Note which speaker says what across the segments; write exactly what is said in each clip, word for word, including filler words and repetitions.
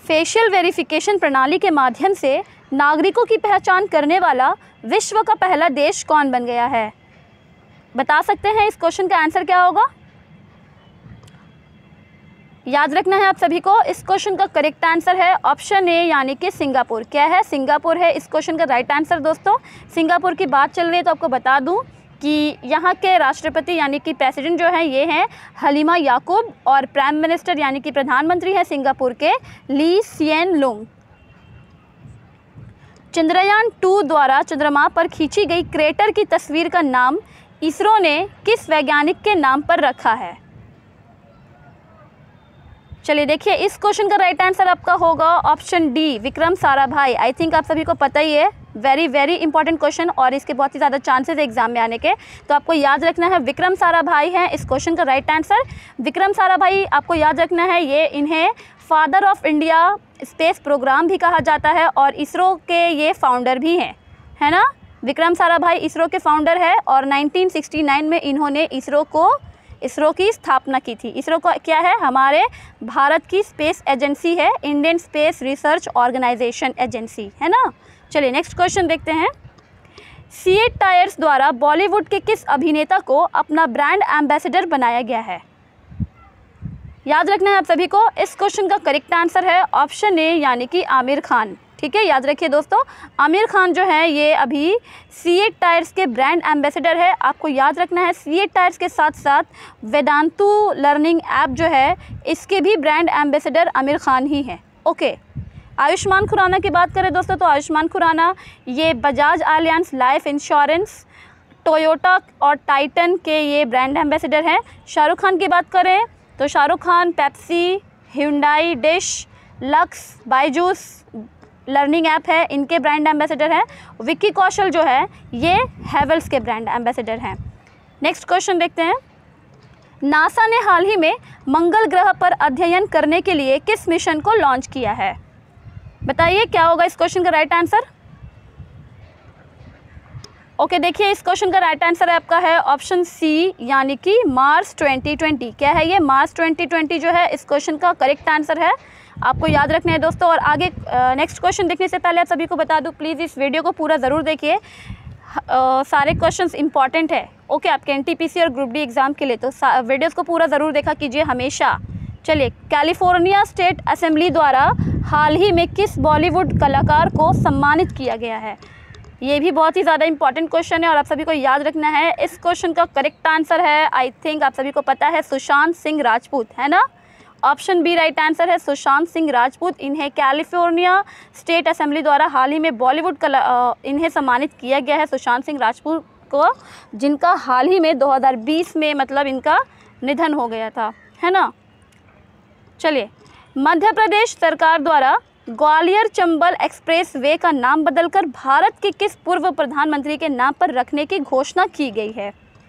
Speaker 1: Facial verification प्रणाली के माध्यम से नागरिकों की पहचान करने वाला विश्व का पहला देश कौन बन गया है? बता सकते हैं इस क्वेश्चन का आंसर क्या होगा? याद रखना है आप सभी को, इस क्वेश्चन का करेक्ट आंसर है ऑप्शन ए यानी कि सिंगापुर। क्या है? सिंगापुर है इस क्वेश्चन का राइट आंसर। दोस्तों, सिंगापुर की बात चल रही है तो आपको बता दूं कि यहाँ के राष्ट्रपति यानी कि प्रेसिडेंट जो है ये हैं हलीमा याकूब, और प्राइम मिनिस्टर यानी कि प्रधानमंत्री हैं सिंगापुर के ली सिएन लुंग। चंद्रयान टू द्वारा चंद्रमा पर खींची गई क्रेटर की तस्वीर का नाम इसरो ने किस वैज्ञानिक के नाम पर रखा है? चलिए देखिए, इस क्वेश्चन का राइट आंसर आपका होगा option D, Vikram Sarabhai. I think आप सभी को पता ही है, वेरी वेरी इंपॉर्टेंट क्वेश्चन और इसके बहुत ही ज़्यादा चांसेस है एग्जाम में आने के, तो आपको याद रखना है विक्रम साराभाई हैं इस क्वेश्चन का राइट आंसर। विक्रम साराभाई आपको याद रखना है, ये इन्हें father of India space programme भी कहा जाता है और इसरो के ये फाउंडर भी हैं, है ना। विक्रम साराभाई इसरो के फाउंडर है और नाइनटीन सिक्सटी नाइन में इन्होंने इसरो को इसरो की स्थापना की थी। इसरो को क्या है? हमारे भारत की स्पेस एजेंसी है, Indian Space Research Organisation agency, है ना। चलिए नेक्स्ट क्वेश्चन देखते हैं। सीएट टायर्स द्वारा बॉलीवुड के किस अभिनेता को अपना ब्रांड एम्बेसडर बनाया गया है? याद रखना है आप सभी को, इस क्वेश्चन का करेक्ट आंसर है ऑप्शन ए यानी कि आमिर खान। ठीक है, याद रखिए दोस्तों, आमिर खान जो है ये अभी सीएट टायर्स के ब्रांड एम्बेसडर है। आपको याद रखना है सीएट टायर्स के साथ साथ वेदांतु लर्निंग ऐप जो है इसके भी ब्रांड एम्बेसडर आमिर खान ही हैं। ओके, आयुष्मान खुराना की बात करें दोस्तों तो आयुष्मान खुराना ये Bajaj Allianz life insurance, Toyota और टाइटन के ये ब्रांड एम्बेसडर हैं। शाहरुख खान की बात करें तो Shahrukh Khan Pepsi, Hyundai, Dish, Lux, Byju's learning app है, इनके ब्रांड एम्बेसडर हैं। विक्की कौशल जो है ये हैवेल्स के ब्रांड एम्बेसडर हैं। नेक्स्ट क्वेश्चन देखते हैं। नासा ने हाल ही में मंगल ग्रह पर अध्ययन करने के लिए किस मिशन को लॉन्च किया है? बताइए क्या होगा इस क्वेश्चन का राइट आंसर? ओके, देखिए इस क्वेश्चन का राइट आंसर आपका है ऑप्शन सी यानी कि मार्स ट्वेंटी ट्वेंटी। क्या है ये? मार्स ट्वेंटी ट्वेंटी जो है इस क्वेश्चन का करेक्ट आंसर है, आपको याद रखना है दोस्तों। और आगे नेक्स्ट क्वेश्चन देखने से पहले आप सभी को बता दूं, प्लीज़ इस वीडियो को पूरा ज़रूर देखिए, सारे क्वेश्चंस इंपॉर्टेंट है। ओके, आपके एनटीपीसी और ग्रुप डी एग्ज़ाम के लिए, तो वीडियोस को पूरा ज़रूर देखा कीजिए हमेशा। चलिए, कैलिफोर्निया स्टेट असेंबली द्वारा हाल ही में किस बॉलीवुड कलाकार को सम्मानित किया गया है? ये भी बहुत ही ज़्यादा इंपॉर्टेंट क्वेश्चन है और आप सभी को याद रखना है। इस क्वेश्चन का करेक्ट आंसर है, आई थिंक आप सभी को पता है, सुशांत सिंह राजपूत, है ना। ऑप्शन बी राइट आंसर है, सुशांत सिंह राजपूत। इन्हें कैलिफोर्निया स्टेट असेंबली द्वारा हाल ही में बॉलीवुड कला इन्हें सम्मानित किया गया है, सुशांत सिंह राजपूत को, जिनका हाल ही में दो हज़ार बीस में मतलब इनका निधन हो गया था, है ना। चलिए, मध्य प्रदेश सरकार द्वारा ग्वालियर चंबल एक्सप्रेस वे का नाम बदलकर भारत के किस पूर्व प्रधानमंत्री के नाम पर रखने की घोषणा की गई है?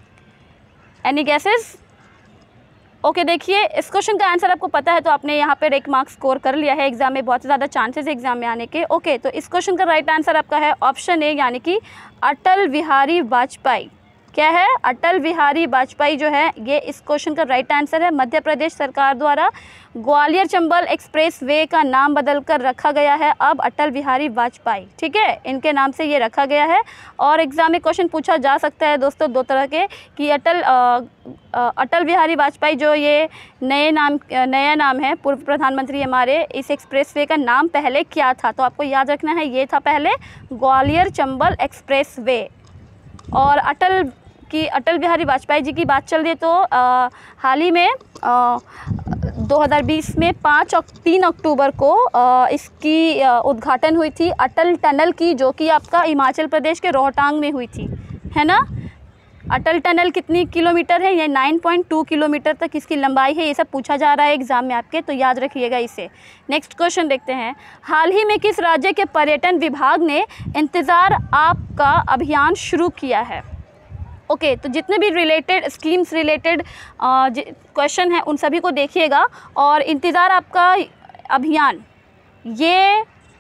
Speaker 1: Any guesses? ओके, देखिए इस क्वेश्चन का आंसर आपको पता है तो आपने यहाँ पर एक मार्क्स स्कोर कर लिया है, एग्जाम में बहुत ज़्यादा चांसेस है एग्जाम में आने के। ओके, तो इस क्वेश्चन का राइट आंसर आपका है ऑप्शन ए यानी कि अटल बिहारी वाजपेयी। क्या है? अटल बिहारी वाजपेयी जो है ये इस क्वेश्चन का राइट आंसर है। मध्य प्रदेश सरकार द्वारा ग्वालियर चंबल एक्सप्रेस वे का नाम बदलकर रखा गया है अब अटल बिहारी वाजपेयी, ठीक है, इनके नाम से ये रखा गया है। और एग्जाम में क्वेश्चन पूछा जा सकता है दोस्तों दो तरह के कि अटल आ, आ, अटल बिहारी वाजपेयी जो ये नए नाम नया नाम है पूर्व प्रधानमंत्री हमारे, इस एक्सप्रेस वे का नाम पहले क्या था? तो आपको याद रखना है ये था पहले ग्वालियर चंबल एक्सप्रेस वे। और अटल कि अटल बिहारी वाजपेयी जी की बात चल रही है तो आ, हाल ही में आ, दो हज़ार बीस में पाँच और तीन अक्टूबर को आ, इसकी आ, उद्घाटन हुई थी अटल टनल की, जो कि आपका हिमाचल प्रदेश के रोहतांग में हुई थी, है ना। अटल टनल कितनी किलोमीटर है? ये नौ पॉइंट दो किलोमीटर तक इसकी लंबाई है, ये सब पूछा जा रहा है एग्जाम में आपके, तो याद रखिएगा इसे। नेक्स्ट क्वेश्चन देखते हैं। हाल ही में किस राज्य के पर्यटन विभाग ने इंतज़ार आपका अभियान शुरू किया है? ओके okay, तो जितने भी रिलेटेड स्कीम्स रिलेटेड क्वेश्चन हैं उन सभी को देखिएगा। और इंतज़ार आपका अभियान ये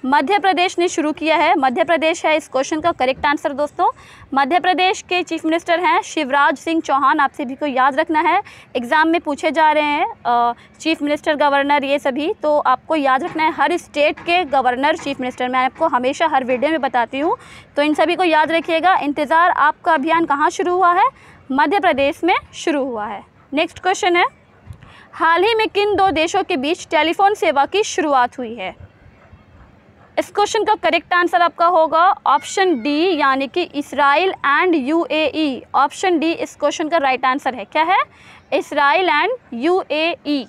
Speaker 1: मध्य प्रदेश ने शुरू किया है। मध्य प्रदेश है इस क्वेश्चन का करेक्ट आंसर दोस्तों। मध्य प्रदेश के चीफ मिनिस्टर हैं शिवराज सिंह चौहान। आप सभी को याद रखना है, एग्ज़ाम में पूछे जा रहे हैं चीफ मिनिस्टर, गवर्नर, ये सभी, तो आपको याद रखना है हर स्टेट के गवर्नर, चीफ मिनिस्टर। मैं आपको हमेशा हर वीडियो में बताती हूँ, तो इन सभी को याद रखिएगा। इंतज़ार आपका अभियान कहाँ शुरू हुआ है? मध्य प्रदेश में शुरू हुआ है। नेक्स्ट क्वेश्चन है, हाल ही में किन दो देशों के बीच टेलीफोन सेवा की शुरुआत हुई है? इस क्वेश्चन का करेक्ट आंसर आपका होगा ऑप्शन डी, यानी कि Israel and UAE. Option D इस क्वेश्चन का राइट आंसर है। क्या है? Israel and UAE.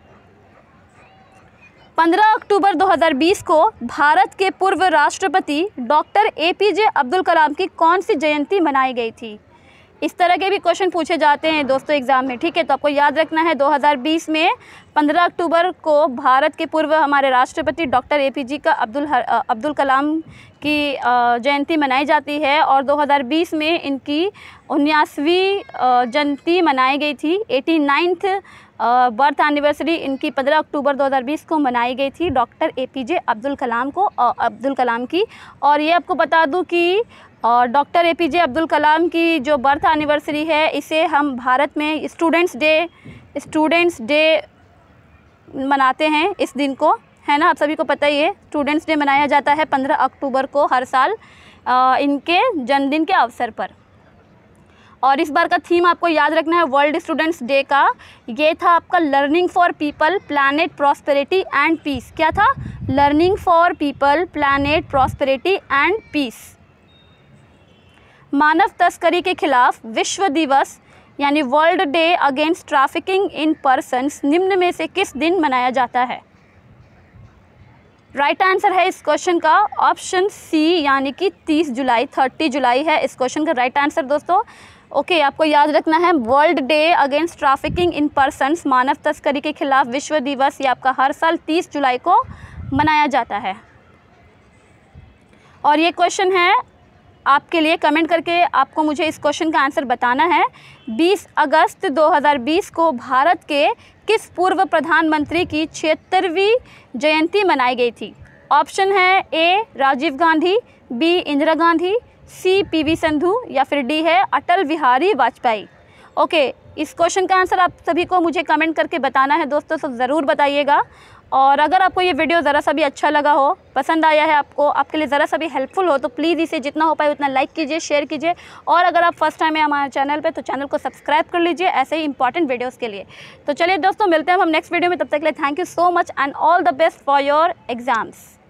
Speaker 1: पंद्रह अक्टूबर दो हज़ार बीस को भारत के पूर्व राष्ट्रपति डॉक्टर एपीजे अब्दुल कलाम की कौन सी जयंती मनाई गई थी? इस तरह के भी क्वेश्चन पूछे जाते हैं दोस्तों एग्ज़ाम में, ठीक है। तो आपको याद रखना है दो हज़ार बीस में पंद्रह अक्टूबर को भारत के पूर्व हमारे राष्ट्रपति डॉक्टर एपीजे का अब्दुल अब्दुल कलाम की जयंती मनाई जाती है, और दो हज़ार बीस में इनकी उन्यासवीं जयंती मनाई गई थी। एटी नाइन्थ बर्थ एनिवर्सरी इनकी पंद्रह अक्टूबर दो हज़ार बीस को मनाई गई थी डॉक्टर एपीजे अब्दुल कलाम को अब्दुल कलाम की। और ये आपको बता दूं कि डॉक्टर एपीजे अब्दुल कलाम की जो बर्थ एनिवर्सरी है, इसे हम भारत में स्टूडेंट्स डे स्टूडेंट्स डे मनाते हैं इस दिन को, है ना। आप सभी को पता ही है, स्टूडेंट्स डे मनाया जाता है पंद्रह अक्टूबर को हर साल आ, इनके जन्मदिन के अवसर पर। और इस बार का थीम आपको याद रखना है वर्ल्ड स्टूडेंट्स डे का, ये था आपका learning for people, planet, prosperity and peace. क्या था? Learning for people, planet, prosperity and peace. मानव तस्करी के खिलाफ विश्व दिवस यानी world day against trafficking in persons निम्न में से किस दिन मनाया जाता है? राइट right आंसर है इस क्वेश्चन का ऑप्शन सी, यानी कि तीस जुलाई, तीस जुलाई है इस क्वेश्चन का राइट आंसर दोस्तों। ओके okay, आपको याद रखना है world day against trafficking in persons, मानव तस्करी के खिलाफ विश्व दिवस, ये आपका हर साल तीस जुलाई को मनाया जाता है। और ये क्वेश्चन है आपके लिए, कमेंट करके आपको मुझे इस क्वेश्चन का आंसर बताना है। बीस अगस्त दो हज़ार बीस को भारत के किस पूर्व प्रधानमंत्री की छिहत्तरवीं जयंती मनाई गई थी? ऑप्शन है A Rajiv Gandhi, B Indira Gandhi, C PV Sandhu, या फिर डी है अटल बिहारी वाजपेयी। ओके, इस क्वेश्चन का आंसर आप सभी को मुझे कमेंट करके बताना है दोस्तों, तो ज़रूर बताइएगा। और अगर आपको ये वीडियो ज़रा सा भी अच्छा लगा हो, पसंद आया है आपको, आपके लिए ज़रा सा भी हेल्पफुल हो, तो प्लीज़ इसे जितना हो पाए उतना लाइक कीजिए, शेयर कीजिए। और अगर आप फर्स्ट टाइम है हमारे चैनल पे, तो चैनल को सब्सक्राइब कर लीजिए ऐसे ही इंपॉर्टेंट वीडियोस के लिए। तो चलिए दोस्तों, मिलते हैं हम नेक्स्ट वीडियो में, तब तक के लिए thank you so much and all the best for your exams.